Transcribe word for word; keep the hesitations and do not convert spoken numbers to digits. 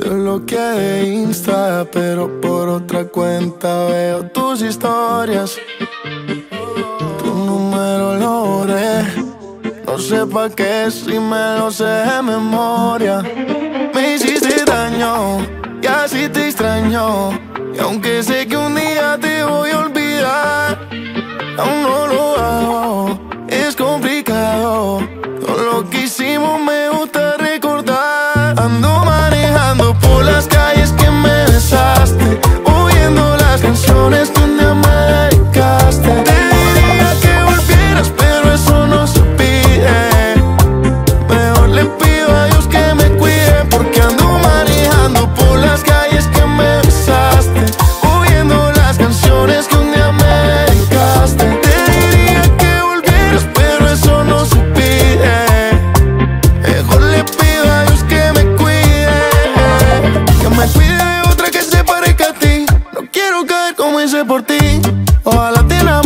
Te bloqueé de Insta, pero por otra cuenta veo tus historias. Tu número lo borré, no sé pa' qué si me lo sé de memoria. Me hiciste daño y así te extraño, y aunque sé que un día te voy a olvidar, aún no lo hago, es complicado. Todo lo que hicimos me gusta recordar. Ando manejando por las calles que me besaste, oyendo las canciones que un día me dedicaste. Te diría que volvieras, pero eso no se pide. Mejor le pido a Dios que me cuide, porque ando manejando por las calles que me besaste, oyendo las canciones que un día me dedicaste. Te diría que volvieras, pero eso no se pide. Mejor le pido a Dios que me cuide, que me cuide de otra que se parezca a ti. No quiero caer como hice por ti. Ojalá te